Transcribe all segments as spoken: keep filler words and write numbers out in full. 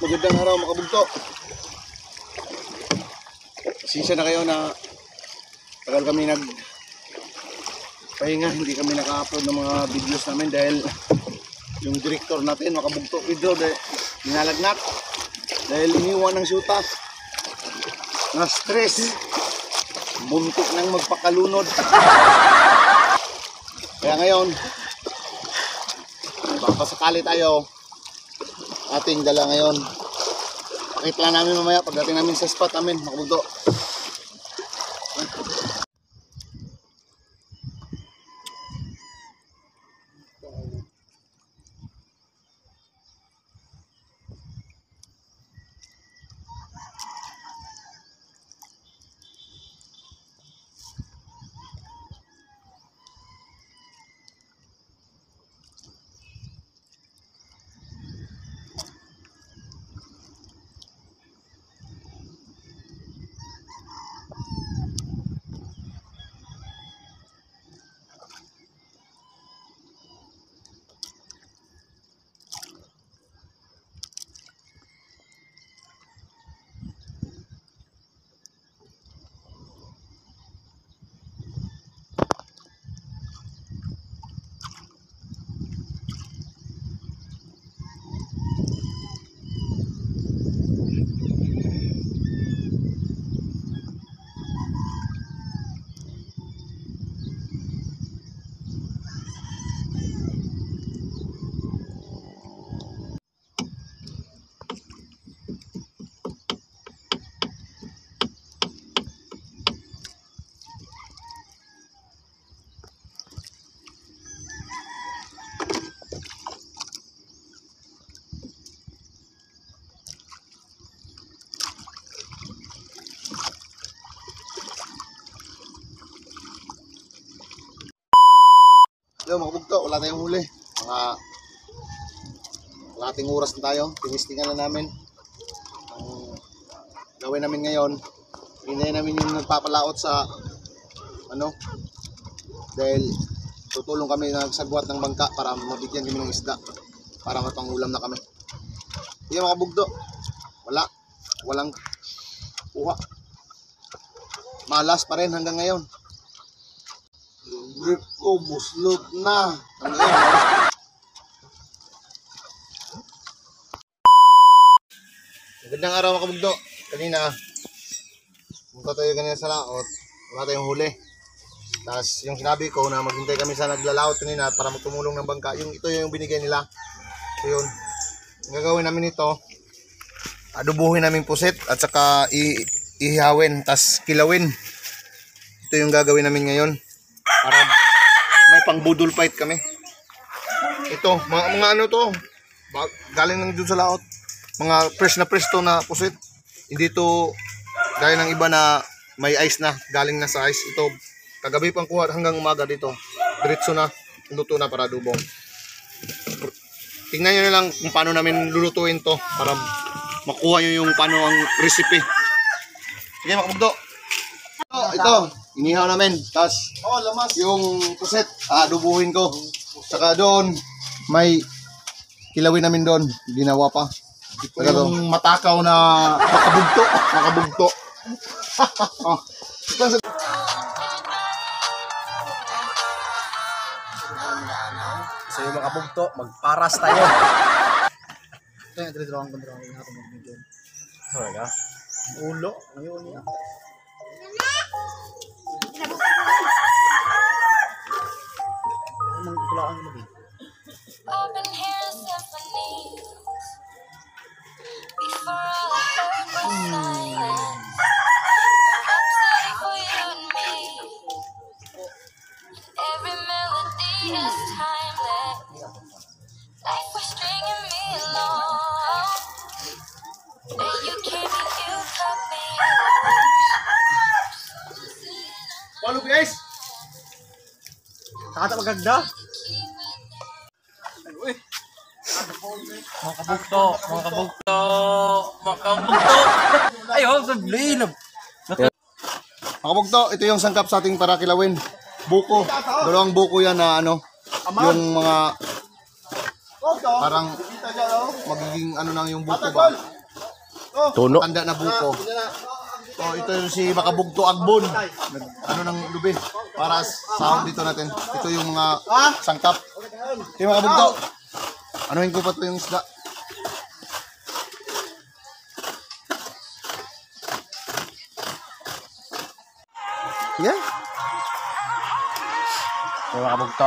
Magandang araw mga kabugto. Pasensya na kayo na tagal kami nag pahinga, hindi kami naka-upload ng mga videos namin dahil yung director natin mga kabugto Pedro dahil ninalagnat dahil iniwan ng syuta na stress, buntik nang magpakalunod. Kaya ngayon baka sakali tayo ating dala ngayon. Pakita lang namin mamaya pagdating namin sa spot namin mga kabugto. Yo mga kabugto, wala tayong huli. Mga kalating oras na tayo. Tinistingan na namin. Ang gawin namin ngayon, hintayin namin yung nagpapalaot sa ano, dahil tutulong kami nagsagwat ng bangka para mabigyan kami ng isda para mapangulam na kami. Hindi mga kabugto, wala, walang kuha. Malas pa rin hanggang ngayon. Grip ko, buslot na. Magandang araw mga kabugto. Kanina, punta tayo kanina sa laot. Wala tayong huli. Tapos yung sinabi ko na maghintay kami sa naglalaot kanina para magtumulong ng bangka. Yung ito yung binigay nila. So yun. Ang gagawin namin ito, adubuhin namin pusit at saka ihihawin. Tapos kilawin. Ito yung gagawin namin ngayon. Para may pang budol fight kami. Ito, mga, mga ano to, galing lang dun sa laot. Mga fresh na fresh to na pusit. Hindi to gaya ng iba na may ice na, galing na sa ice. Ito, kagabi pang kuha hanggang umaga dito. Diretso na, luto na para dubong. Tingnan nyo na lang kung paano namin lulutuin to para makuha nyo yung paano ang recipe. Sige mga kabugto. Ito, ito, inihaw namin. Tapos, oh, lamas. Yung puset, adubuhin ko. Saka doon, may kilawin namin doon. Ginawa pa. Ito yung matakaw na makabugto. Makabugto. Oh. So yung mga kabugto, magparas tayo. Ito yung drawing ko. Drawing ko natin mag-video. Talaga? Ulo. Ngayon niya. Anong itulaan mo din? Follow guys. Kata maganda. Mga kabugto, mga kabugto, mga kabugto. Ay, oh, sablin. Mga kabugto, ito yung sangkap sa ating para kilawin. Buko. Dalawang buko yan na ano, yung mga parang magiging ano lang yung buko ba. Tuno. Tanda na buko. So, ito yung si Makabugto Agbon. Nag, ano ng lubi. Para sa dito natin. Ito yung mga sangkap. Si Makabugto. Anuhin ko pa ito yung isda. Yeah. Yung mga bugto.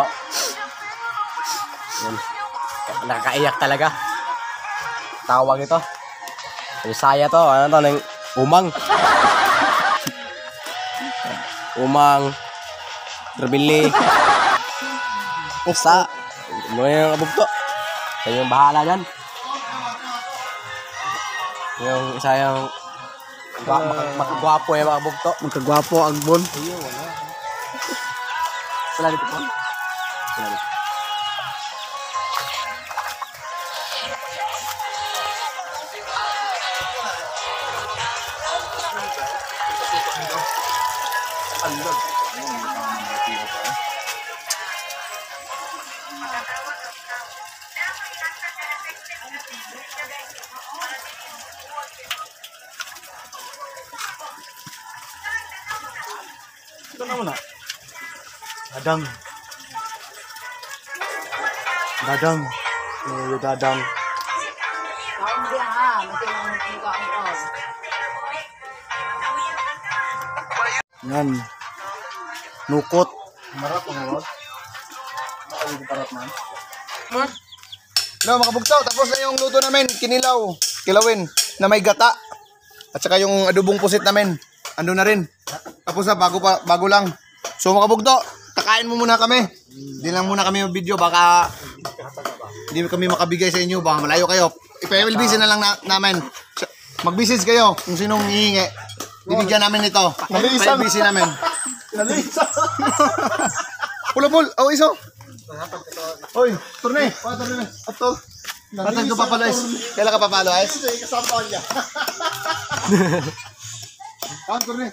Yan. Nakakaiyak talaga. Tawag ito. Bisaya to. Ano to? Nang umang. Umang. Terbili. Sa. Ano yung mga bugto? Yan yung bahala dyan. Yung isa yung Gwa- mak- makagwapo yung mga bugto. Magkagwapo Agbon. Sila dito po. Sila dito. Ito naman na. Dadang. Dadang. Yung dadang. Yan. Nukot. Marap ang marap. Marap man. No, makabugtaw. Tapos na yung luto namin. Kinilaw. Kilawin. Na may gata. At saka yung adobong pusit namin. Ando na rin. Tapos na, bago pa, bago lang. So makabugto, takain mo muna kami. Hindi lang muna kami mag-video. Baka hindi kami makabigay sa inyo. Baka malayo kayo. I-P M L B C na lang na, namin. Mag-message kayo kung sinong hihingi. Bibigyan namin ito. I P M L B C namin. Pula-pul. Oh, iso. Oy, turne. Pa, turne. Ato. Patag ka papalo, Ais. Kailan ka papalo, Ais? Kasama niya. Kan turne.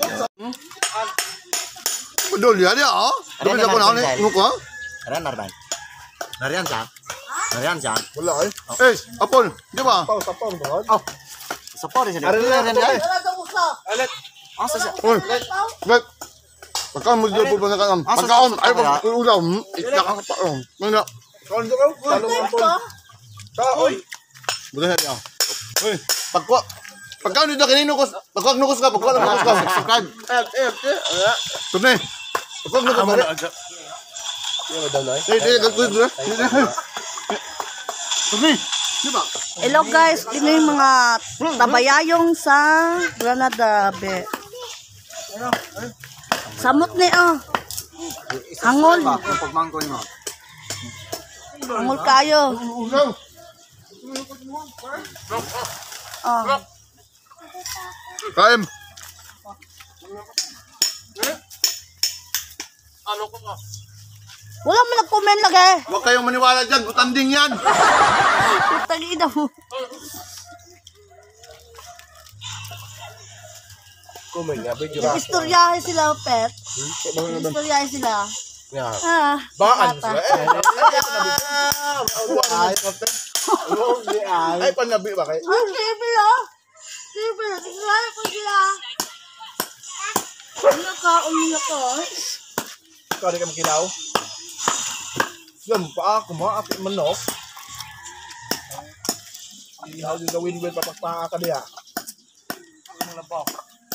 Udol ya dia, oh. Dumi ako na ni nuko. Aran Arban. Narian sa. Narian sa. Wala eh. Eh, apol, di ba? Sapon, sapon ba? Oh. Sapon din sila. Narian dia. Alet. Asa siya? Oy. Wait. Pagkaon mo dito po na kaon. Pagkaon ay pag ulam, ikak ka pa. Oh. Mana? Kaon ko. Talong apol. Oy. Bukan dia. Oy, pagko pagkaon dito kanino ko. Pagkuak nukos ka, pagkuak nukos ka. Subscribe. Eh, eh, eh. Tunay. Pagkuak nukos ka. Yo, dalay. Hey, hey, gagawin mo. Tunay. Di ba? Hello guys, ito yung mga tabayayong sa Granada be. Samot ni oh. Hangol. Pagmangkon mo. Hangol kayo. Ulam. Oh. Kaim. Ano ko ka? Wala mo nag-comment lagi. Huwag kayong maniwala dyan. Utanding yan. Tagina mo. Comment nga video. Istoryahe sila, pet. Istoryahe sila. Ya. Ah. Baan bata. Ay, ay panabi ba kayo? Ang sipil oh. Sipil. Istoryahe ko sila. Ano ka? Umina ka. Ikaw di ka makilaw? Yan pa ako mga aking manok. Ihaw yung gawin ko yung papakpaka ka diya. Ano na po?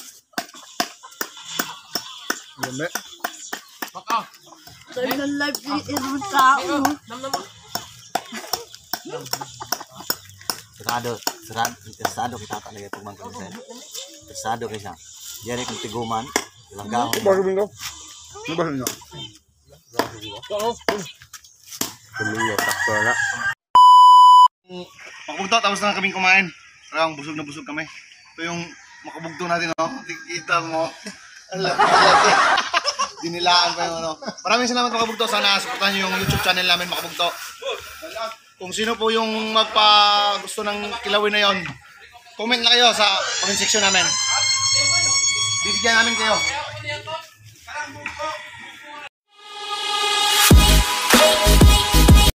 Yame. Baka. Sabi ng live is with tao. Sarado, sarado, sarado kita talaga pag mangkang sa. Sarado kaysa. Diyan kung tiguman, ilang gahon. Bago bingo. Ano ba niyo? Kuminyo takto na. Makabugto, tapos na kaming kumain. Parang busog na busog kami. Ito yung makabugto natin, no? Kita mo. Ang laki-laki. Dinilaan pa yung ano. Maraming salamat Makabugto. Sana supportahan nyo yung YouTube channel namin Makabugto. Kung sino po yung magpa gusto ng kilawin na yon, comment na kayo sa comment section namin. Bibigyan namin kayo.